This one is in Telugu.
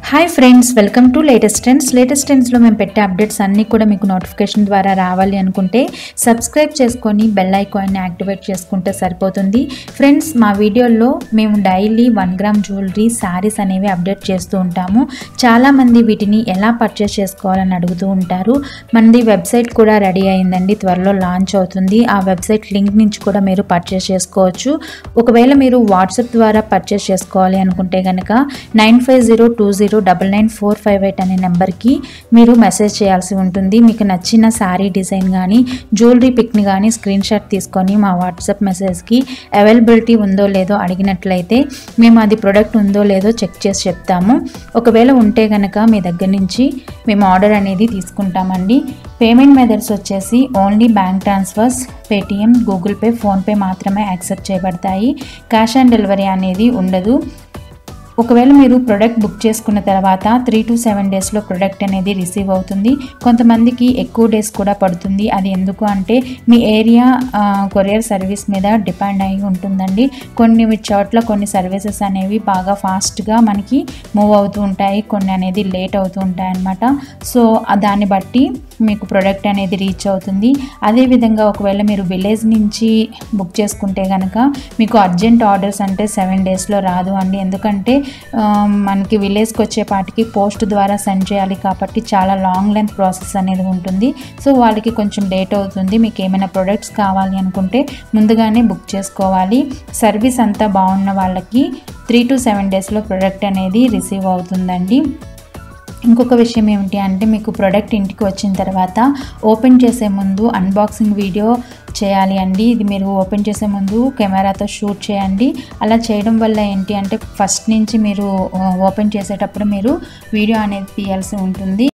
Hi friends, welcome to latest ట్రెండ్స్లో మేము పెట్టే అప్డేట్స్ అన్నీ కూడా మీకు నోటిఫికేషన్ ద్వారా రావాలి అనుకుంటే సబ్స్క్రైబ్ చేసుకొని బెల్ ఐకాన్ని యాక్టివేట్ చేసుకుంటే సరిపోతుంది. ఫ్రెండ్స్, మా వీడియోల్లో మేము డైలీ 1 గ్రామ్ జ్యువెలరీ శారీస్ అనేవి అప్డేట్ చేస్తూ ఉంటాము. చాలామంది వీటిని ఎలా పర్చేస్ చేసుకోవాలని అడుగుతూ ఉంటారు. మనది వెబ్సైట్ కూడా రెడీ అయిందండి, త్వరలో లాంచ్ అవుతుంది. ఆ వెబ్సైట్ లింక్ నుంచి కూడా మీరు పర్చేస్ చేసుకోవచ్చు. ఒకవేళ మీరు వాట్సాప్ ద్వారా పర్చేస్ చేసుకోవాలి అనుకుంటే కనుక 9502099458 అనే నెంబర్కి మీరు మెసేజ్ చేయాల్సి ఉంటుంది. మీకు నచ్చిన శారీ డిజైన్ కానీ జ్యువెలరీ పిక్ని కానీ స్క్రీన్ షాట్ తీసుకొని మా వాట్సాప్ మెసేజ్కి అవైలబిలిటీ ఉందో లేదో అడిగినట్లయితే మేము అది ప్రోడక్ట్ ఉందో లేదో చెక్ చేసి చెప్తాము. ఒకవేళ ఉంటే కనుక మీ దగ్గర నుంచి మేము ఆర్డర్ అనేది తీసుకుంటామండి. పేమెంట్ మెథడ్స్ వచ్చేసి only bank transfers, Paytm, Google Pay, PhonePe మాత్రమే యాక్సెప్ట్ చేయబడతాయి. క్యాష్ ఆన్ డెలివరీ అనేది ఉండదు. ఒకవేళ మీరు ప్రోడక్ట్ బుక్ చేసుకున్న తర్వాత 3 to 7 డేస్లో ప్రోడక్ట్ అనేది రిసీవ్ అవుతుంది. కొంతమందికి ఎక్కువ డేస్ కూడా పడుతుంది. అది ఎందుకు అంటే మీ ఏరియా కొరియర్ సర్వీస్ మీద డిపెండ్ అయి ఉంటుందండి. కొన్ని చోట్ల కొన్ని సర్వీసెస్ అనేవి బాగా ఫాస్ట్గా మనకి మూవ్ అవుతూ ఉంటాయి, కొన్ని అనేది లేట్ అవుతూ ఉంటాయి అన్నమాట. సో దాన్ని బట్టి మీకు ప్రోడక్ట్ అనేది రీచ్ అవుతుంది. అదేవిధంగా ఒకవేళ మీరు విలేజ్ నుంచి బుక్ చేసుకుంటే కనుక మీకు అర్జెంట్ ఆర్డర్స్ అంటే 7 డేస్లో రాదు అండి. ఎందుకంటే మనకి విలేజ్కి వచ్చేపాటికి పోస్ట్ ద్వారా సెండ్ చేయాలి కాబట్టి చాలా లాంగ్ లెంత్ ప్రాసెస్ అనేది ఉంటుంది. సో వాళ్ళకి కొంచెం లేట్ అవుతుంది. మీకు ఏమైనా ప్రొడక్ట్స్ కావాలి అనుకుంటే ముందుగానే బుక్ చేసుకోవాలి. సర్వీస్ అంతా బాగున్న వాళ్ళకి 3 to 7 డేస్లో ప్రోడక్ట్ అనేది రిసీవ్ అవుతుందండి. ఇంకొక విషయం ఏమిటి అంటే మీకు ప్రోడక్ట్ ఇంటికి వచ్చిన తర్వాత ఓపెన్ చేసే ముందు అన్బాక్సింగ్ వీడియో చేయాలి అండి. ఇది మీరు ఓపెన్ చేసే ముందు కెమెరాతో షూట్ చేయండి. అలా చేయడం వల్ల ఏంటి అంటే ఫస్ట్ నుంచి మీరు ఓపెన్ చేసేటప్పుడు మీరు వీడియో అనేది తీయాల్సి ఉంటుంది.